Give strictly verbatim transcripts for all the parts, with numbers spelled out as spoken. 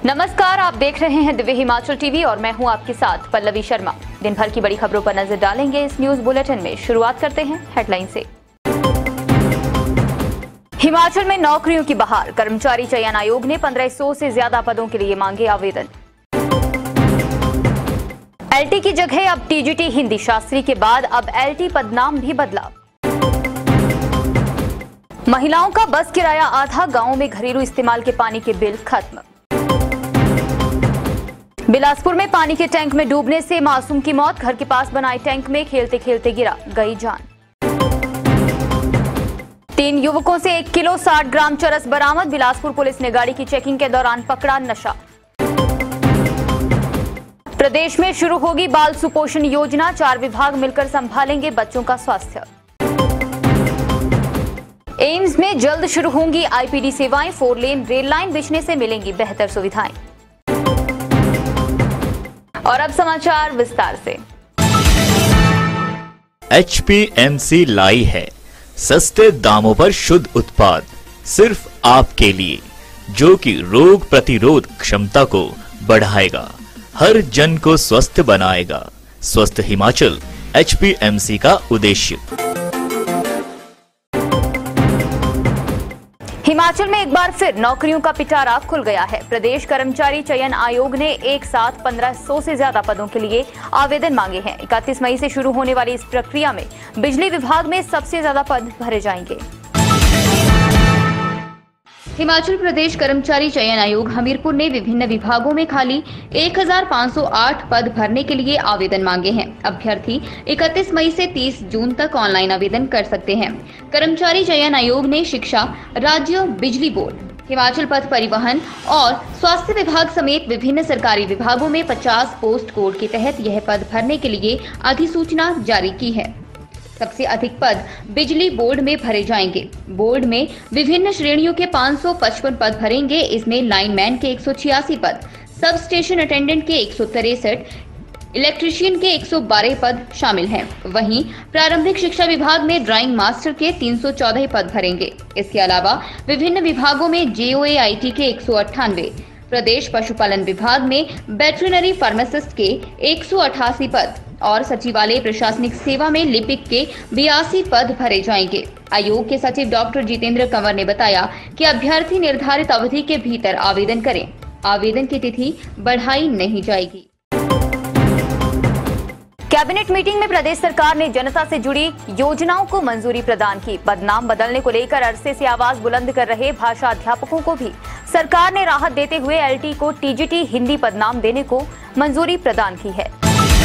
नमस्कार, आप देख रहे हैं दिव्य हिमाचल टीवी और मैं हूं आपके साथ पल्लवी शर्मा। दिन भर की बड़ी खबरों पर नजर डालेंगे इस न्यूज बुलेटिन में। शुरुआत करते हैं हेडलाइन से। हिमाचल में नौकरियों की बहार, कर्मचारी चयन आयोग ने पंद्रह सौ से ज्यादा पदों के लिए मांगे आवेदन। एलटी की जगह अब टीजीटी हिंदी, शास्त्री के बाद अब एलटी पदनाम भी बदला। महिलाओं का बस किराया आधा, गांवों में घरेलू इस्तेमाल के पानी के बिल खत्म। बिलासपुर में पानी के टैंक में डूबने से मासूम की मौत, घर के पास बनाए टैंक में खेलते खेलते गिरा, गई जान। तीन युवकों से एक किलो साठ ग्राम चरस बरामद, बिलासपुर पुलिस ने गाड़ी की चेकिंग के दौरान पकड़ा नशा। प्रदेश में शुरू होगी बाल सुपोषण योजना, चार विभाग मिलकर संभालेंगे बच्चों का स्वास्थ्य। एम्स में जल्द शुरू होंगी आईपीडी सेवाएं, फोर लेन रेल लाइन बिछने से मिलेंगी बेहतर सुविधाएं। और अब समाचार विस्तार से। एचपीएमसी लाई है सस्ते दामों पर शुद्ध उत्पाद सिर्फ आपके लिए, जो कि रोग प्रतिरोध क्षमता को बढ़ाएगा, हर जन को स्वस्थ बनाएगा। स्वस्थ हिमाचल एचपीएमसी का उद्देश्य। हिमाचल में एक बार फिर नौकरियों का पिटारा खुल गया है। प्रदेश कर्मचारी चयन आयोग ने एक साथ पंद्रह सौ से ज्यादा पदों के लिए आवेदन मांगे हैं। इकतीस मई से शुरू होने वाली इस प्रक्रिया में बिजली विभाग में सबसे ज्यादा पद भरे जाएंगे। हिमाचल प्रदेश कर्मचारी चयन आयोग हमीरपुर ने विभिन्न विभागों में खाली एक हज़ार पाँच सौ आठ पद भरने के लिए आवेदन मांगे हैं। अभ्यर्थी इकतीस मई से तीस जून तक ऑनलाइन आवेदन कर सकते हैं। कर्मचारी चयन आयोग ने शिक्षा, राज्य बिजली बोर्ड, हिमाचल पथ परिवहन और स्वास्थ्य विभाग समेत विभिन्न सरकारी विभागों में पचास पोस्ट कोड के तहत यह पद भरने के लिए अधिसूचना जारी की है। सबसे अधिक पद बिजली बोर्ड में भरे जाएंगे। बोर्ड में विभिन्न श्रेणियों के पाँच सौ पचपन पद भरेंगे। इसमें लाइनमैन के एक सौ छियासी पद, सब स्टेशन अटेंडेंट के एक सौ तिरसठ, इलेक्ट्रीशियन के एक सौ बारह पद शामिल हैं। वहीं प्रारंभिक शिक्षा विभाग में ड्राइंग मास्टर के तीन सौ चौदह पद भरेंगे। इसके अलावा विभिन्न विभागों में जेओए आईटी के एक सौ अट्ठानवे, प्रदेश पशुपालन विभाग में वेटरिनरी फार्मासिस्ट के एक सौ अठासी पद और सचिवालय प्रशासनिक सेवा में लिपिक के बयासी पद भरे जाएंगे। आयोग के सचिव डॉक्टर जितेंद्र कंवर ने बताया कि अभ्यर्थी निर्धारित अवधि के भीतर आवेदन करें। आवेदन की तिथि बढ़ाई नहीं जाएगी। कैबिनेट मीटिंग में प्रदेश सरकार ने जनता से जुड़ी योजनाओं को मंजूरी प्रदान की। पदनाम बदलने को लेकर अरसे से आवाज बुलंद कर रहे भाषा अध्यापकों को भी सरकार ने राहत देते हुए एलटी को टीजीटी हिंदी पदनाम देने को मंजूरी प्रदान की है।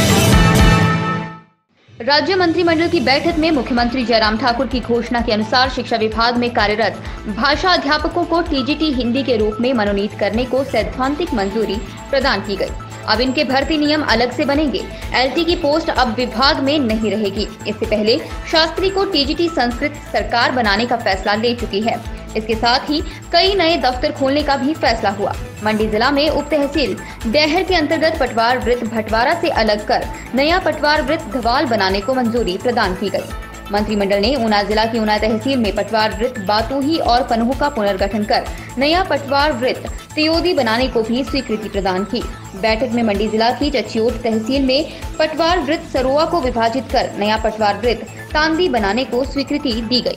राज्य मंत्रिमंडल की बैठक में मुख्यमंत्री जयराम ठाकुर की घोषणा के अनुसार शिक्षा विभाग में कार्यरत भाषा अध्यापकों को टीजीटी हिंदी के रूप में मनोनीत करने को सैद्धांतिक मंजूरी प्रदान की गई। अब इनके भर्ती नियम अलग से बनेंगे। एलटी की पोस्ट अब विभाग में नहीं रहेगी। इससे पहले शास्त्री को टीजीटी संस्कृत सरकार बनाने का फैसला ले चुकी है। इसके साथ ही कई नए दफ्तर खोलने का भी फैसला हुआ। मंडी जिला में उप तहसील डैहर के अंतर्गत पटवार वृत्त भटवारा से अलग कर नया पटवार वृत्त धवाल बनाने को मंजूरी प्रदान की गई। मंत्रिमंडल ने ऊना जिला की ऊना तहसील में पटवार वृत्त बातोही और पनहू का पुनर्गठन कर नया पटवार वृत्त त्योदी बनाने को भी स्वीकृति प्रदान की। बैठक में मंडी जिला की चचियोट तहसील में पटवार वृत्त सरोआ को विभाजित कर नया पटवार वृत्त तांदी बनाने को स्वीकृति दी गई।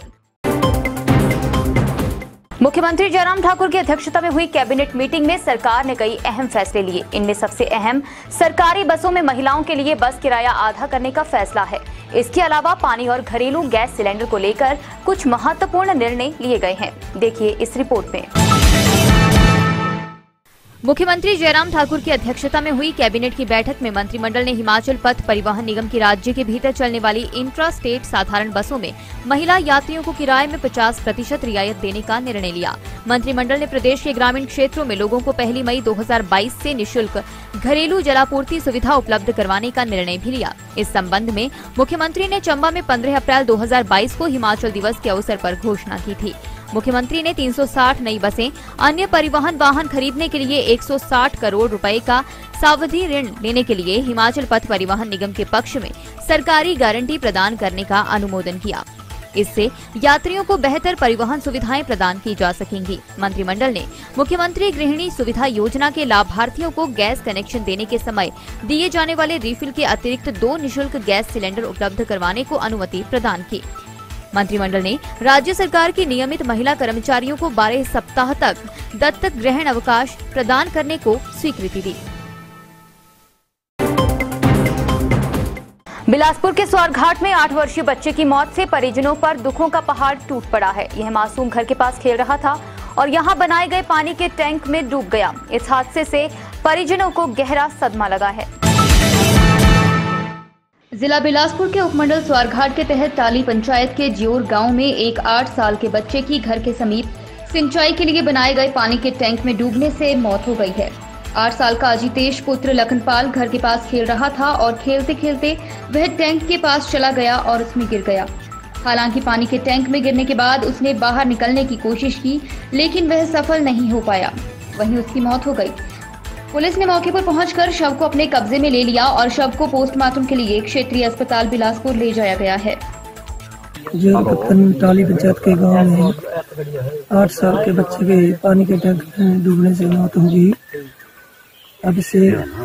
मुख्यमंत्री जयराम ठाकुर की अध्यक्षता में हुई कैबिनेट मीटिंग में सरकार ने कई अहम फैसले लिए। इनमें सबसे अहम सरकारी बसों में महिलाओं के लिए बस किराया आधा करने का फैसला है। इसके अलावा पानी और घरेलू गैस सिलेंडर को लेकर कुछ महत्वपूर्ण निर्णय लिए गए हैं। देखिए इस रिपोर्ट में। मुख्यमंत्री जयराम ठाकुर की अध्यक्षता में हुई कैबिनेट की बैठक में मंत्रिमंडल ने हिमाचल पथ परिवहन निगम की राज्य के भीतर चलने वाली इंट्रा स्टेट साधारण बसों में महिला यात्रियों को किराए में पचास प्रतिशत रियायत देने का निर्णय लिया। मंत्रिमंडल ने प्रदेश के ग्रामीण क्षेत्रों में लोगों को पहली मई दो हज़ार बाईस से निःशुल्क घरेलू जलापूर्ति सुविधा उपलब्ध करवाने का निर्णय भी लिया। इस संबंध में मुख्यमंत्री ने चंबा में पंद्रह अप्रैल दो हज़ार बाईस को हिमाचल दिवस के अवसर पर घोषणा की थी। मुख्यमंत्री ने तीन सौ साठ नई बसें, अन्य परिवहन वाहन खरीदने के लिए एक सौ साठ करोड़ रुपए का सावधि ऋण लेने के लिए हिमाचल पथ परिवहन निगम के पक्ष में सरकारी गारंटी प्रदान करने का अनुमोदन किया। इससे यात्रियों को बेहतर परिवहन सुविधाएं प्रदान की जा सकेंगी। मंत्रिमंडल ने मुख्यमंत्री गृहिणी सुविधा योजना के लाभार्थियों को गैस कनेक्शन देने के समय दिए जाने वाले रिफिल के अतिरिक्त दो निःशुल्क गैस सिलेंडर उपलब्ध करवाने को अनुमति प्रदान की। मंत्रिमंडल ने राज्य सरकार की नियमित महिला कर्मचारियों को बारह सप्ताह तक दत्तक ग्रहण अवकाश प्रदान करने को स्वीकृति दी। बिलासपुर के स्वारघाट में आठ वर्षीय बच्चे की मौत से परिजनों पर दुखों का पहाड़ टूट पड़ा है। यह मासूम घर के पास खेल रहा था और यहां बनाए गए पानी के टैंक में डूब गया। इस हादसे से परिजनों को गहरा सदमा लगा है। जिला बिलासपुर के उपमंडल स्वारघाट के तहत टाली पंचायत के ज्योर गांव में एक आठ साल के बच्चे की घर के समीप सिंचाई के लिए बनाए गए पानी के टैंक में डूबने से मौत हो गई है। आठ साल का अजितेश पुत्र लखनपाल घर के पास खेल रहा था और खेलते खेलते वह टैंक के पास चला गया और उसमें गिर गया। हालांकि पानी के टैंक में गिरने के बाद उसने बाहर निकलने की कोशिश की, लेकिन वह सफल नहीं हो पाया। वहीं उसकी मौत हो गई। पुलिस ने मौके पर पहुंचकर शव को अपने कब्जे में ले लिया और शव को पोस्टमार्टम के लिए क्षेत्रीय अस्पताल बिलासपुर ले जाया गया है। जो टाली पंचायत के गांव में आठ साल के बच्चे के पानी के टैंक में डूबने से मौत हो गई। अब से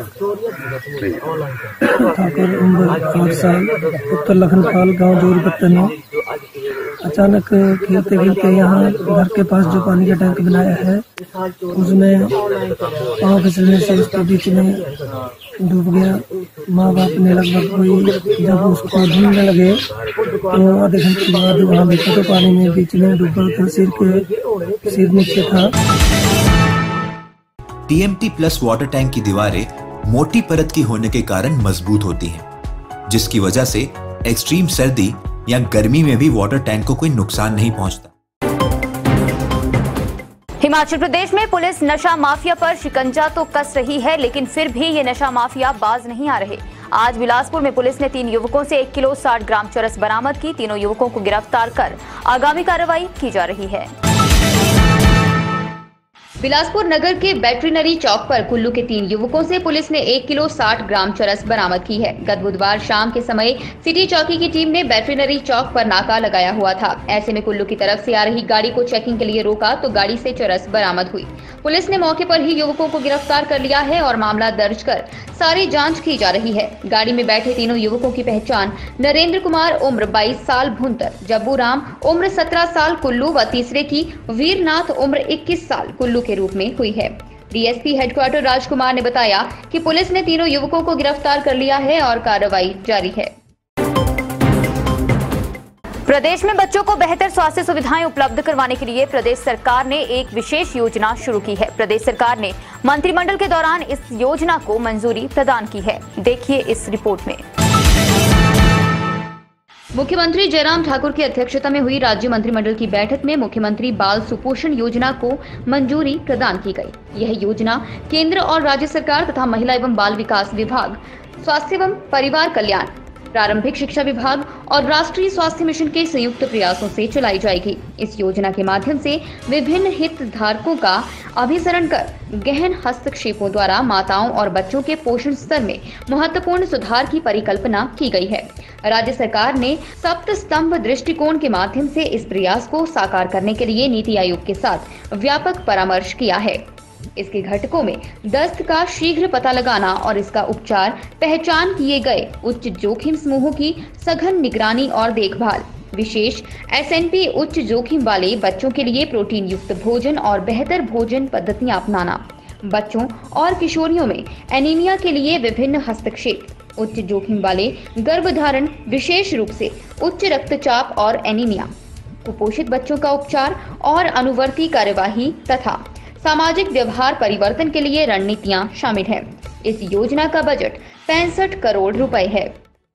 ठाकुर उम्र आठ साल उत्तर लखनपाल गांव जोरपत्तन में अचानक खेलते खेलते यहाँ घर के पास जो पानी का टैंक बनाया है उसमें पाँव फिसलने से उसके बीच में डूब गया। माँ बाप ने लगभग कोई जब उसको ढूंढने लगे तो आधे घंटे के बाद वहाँ देखा तो पानी में बीच में डूबा था, सिर के सिर नीचे था। टीएमटी प्लस वाटर टैंक की दीवारें मोटी परत की होने के कारण मजबूत होती हैं, जिसकी वजह से एक्सट्रीम सर्दी या गर्मी में भी वाटर टैंक को कोई नुकसान नहीं पहुंचता। हिमाचल प्रदेश में पुलिस नशा माफिया पर शिकंजा तो कस रही है, लेकिन फिर भी ये नशा माफिया बाज नहीं आ रहे। आज बिलासपुर में पुलिस ने तीन युवकों से एक किलो साठ ग्राम चरस बरामद की। तीनों युवकों को गिरफ्तार कर आगामी कार्रवाई की जा रही है। बिलासपुर नगर के बैटरीनरी चौक पर कुल्लू के तीन युवकों से पुलिस ने एक किलो साठ ग्राम चरस बरामद की है। गत बुधवार शाम के समय सिटी चौकी की टीम ने बैटरीनरी चौक पर नाका लगाया हुआ था। ऐसे में कुल्लू की तरफ से आ रही गाड़ी को चेकिंग के लिए रोका तो गाड़ी से चरस बरामद हुई। पुलिस ने मौके पर ही युवकों को गिरफ्तार कर लिया है और मामला दर्ज कर सारी जाँच की जा रही है। गाड़ी में बैठे तीनों युवकों की पहचान नरेंद्र कुमार उम्र बाईस साल भुंतर, जब्बू राम उम्र सत्रह साल कुल्लू व तीसरे की वीरनाथ उम्र इक्कीस साल कुल्लू के रूप में हुई है। डीएसपी हेडक्वार्टर राजकुमार ने बताया कि पुलिस ने तीनों युवकों को गिरफ्तार कर लिया है और कार्रवाई जारी है। प्रदेश में बच्चों को बेहतर स्वास्थ्य सुविधाएं उपलब्ध करवाने के लिए प्रदेश सरकार ने एक विशेष योजना शुरू की है। प्रदेश सरकार ने मंत्रिमंडल के दौरान इस योजना को मंजूरी प्रदान की है। देखिए इस रिपोर्ट में। मुख्यमंत्री जयराम ठाकुर की अध्यक्षता में हुई राज्य मंत्रिमंडल की बैठक में मुख्यमंत्री बाल सुपोषण योजना को मंजूरी प्रदान की गई। यह योजना केंद्र और राज्य सरकार तथा महिला एवं बाल विकास विभाग, स्वास्थ्य एवं परिवार कल्याण, प्रारंभिक शिक्षा विभाग और राष्ट्रीय स्वास्थ्य मिशन के संयुक्त प्रयासों से चलाई जाएगी। इस योजना के माध्यम से विभिन्न हितधारकों का अभिसरण कर गहन हस्तक्षेपों द्वारा माताओं और बच्चों के पोषण स्तर में महत्वपूर्ण सुधार की परिकल्पना की गई है। राज्य सरकार ने सप्त स्तंभ दृष्टिकोण के माध्यम से इस प्रयास को साकार करने के लिए नीति आयोग के साथ व्यापक परामर्श किया है। इसके घटकों में दस्त का शीघ्र पता लगाना और इसका उपचार, पहचान किए गए उच्च जोखिम समूहों की सघन निगरानी और देखभाल, विशेष एसएनपी उच्च जोखिम वाले बच्चों के लिए प्रोटीन युक्त भोजन और बेहतर भोजन पद्धतियां अपनाना, बच्चों और किशोरियों में एनीमिया के लिए विभिन्न हस्तक्षेप, उच्च जोखिम वाले गर्भधारण, विशेष रूप से उच्च रक्तचाप और एनीमिया, कुपोषित बच्चों का उपचार और अनुवर्ती कार्यवाही तथा सामाजिक व्यवहार परिवर्तन के लिए रणनीतियां शामिल हैं। इस योजना का बजट पैंसठ करोड़ रुपए है।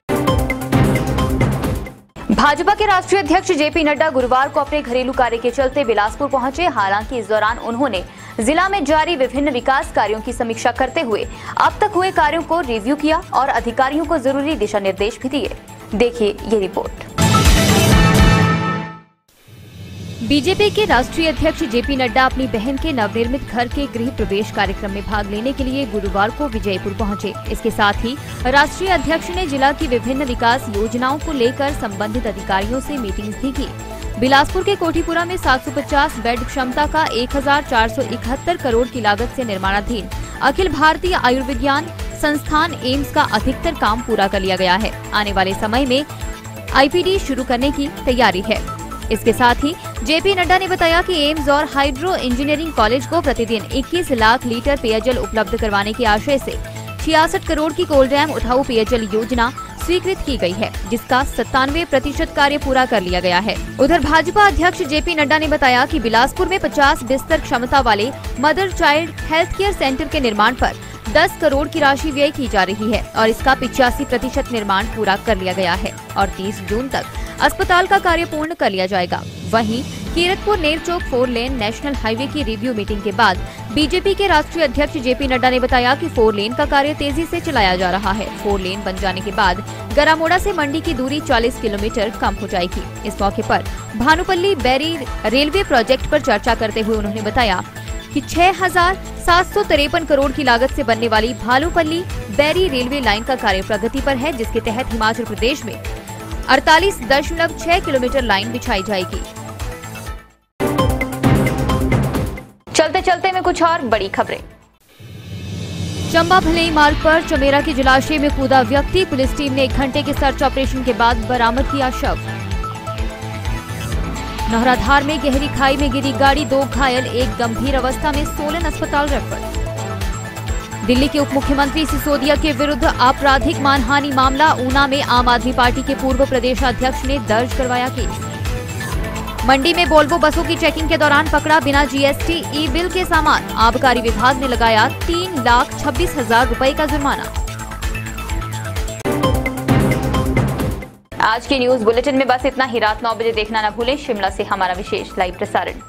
भाजपा के राष्ट्रीय अध्यक्ष जेपी नड्डा गुरुवार को अपने घरेलू कार्य के चलते बिलासपुर पहुंचे। हालांकि इस दौरान उन्होंने जिला में जारी विभिन्न विकास कार्यों की समीक्षा करते हुए अब तक हुए कार्यों को रिव्यू किया और अधिकारियों को जरूरी दिशा निर्देश भी दिए। देखिए ये रिपोर्ट। बीजेपी के राष्ट्रीय अध्यक्ष जेपी नड्डा अपनी बहन के नवनिर्मित घर के गृह प्रवेश कार्यक्रम में भाग लेने के लिए गुरुवार को विजयपुर पहुंचे। इसके साथ ही राष्ट्रीय अध्यक्ष ने जिला की विभिन्न विकास योजनाओं को लेकर संबंधित अधिकारियों से मीटिंग्स भी की। बिलासपुर के कोठीपुरा में सात सौ पचास बेड क्षमता का एक हजार चार सौ इकहत्तर करोड़ की लागत से निर्माणाधीन अखिल भारतीय आयुर्विज्ञान संस्थान एम्स का अधिकतर काम पूरा कर लिया गया है। आने वाले समय में आईपीडी शुरू करने की तैयारी है। इसके साथ ही जेपी नड्डा ने बताया कि एम्स और हाइड्रो इंजीनियरिंग कॉलेज को प्रतिदिन इक्कीस लाख लीटर पेयजल उपलब्ध करवाने के आशय से छियासठ करोड़ की कोल डैम उठाऊ पेयजल योजना स्वीकृत की गई है, जिसका सत्तानवे प्रतिशत कार्य पूरा कर लिया गया है। उधर भाजपा अध्यक्ष जेपी नड्डा ने बताया कि बिलासपुर में पचास बिस्तर क्षमता वाले mother child health care center के निर्माण पर दस करोड़ की राशि व्यय की जा रही है और इसका पिचासी प्रतिशत निर्माण पूरा कर लिया गया है और तीस जून तक अस्पताल का कार्य पूर्ण कर लिया जाएगा। वहीं Kiratpur Nerchowk four lane national highway की रिव्यू मीटिंग के बाद बीजेपी के राष्ट्रीय अध्यक्ष जेपी नड्डा ने बताया कि फोर लेन का कार्य तेजी से चलाया जा रहा है। फोर लेन बन जाने के बाद गरामोड़ा से मंडी की दूरी चालीस किलोमीटर कम हो जाएगी। इस मौके पर भानुपल्ली बैरी रेलवे प्रोजेक्ट पर चर्चा करते हुए उन्होंने बताया कि छह हजार सात सौ तिरपन करोड़ की लागत से बनने वाली भालूपल्ली बैरी रेलवे लाइन का कार्य प्रगति पर है, जिसके तहत हिमाचल प्रदेश में अड़तालीस दशमलव छह किलोमीटर लाइन बिछाई जाएगी। चलते चलते में कुछ और बड़ी खबरें। चंबा भलेई मार्ग पर चमेरा के जलाशय में कूदा व्यक्ति, पुलिस टीम ने एक घंटे के सर्च ऑपरेशन के बाद बरामद किया शव। नहराधार में गहरी खाई में गिरी गाड़ी, दो घायल, एक गंभीर अवस्था में सोलन अस्पताल रेफर। दिल्ली के उप मुख्यमंत्री सिसोदिया के विरुद्ध आपराधिक मानहानि मामला, ऊना में आम आदमी पार्टी के पूर्व प्रदेशाध्यक्ष ने दर्ज करवाया केस। मंडी में वोल्वो बसों की चेकिंग के दौरान पकड़ा बिना जीएसटी ई बिल के सामान, आबकारी विभाग ने लगाया तीन लाख छब्बीस हजार रुपए का जुर्माना। आज के न्यूज बुलेटिन में बस इतना ही। रात नौ बजे देखना न भूलें शिमला से हमारा विशेष लाइव प्रसारण।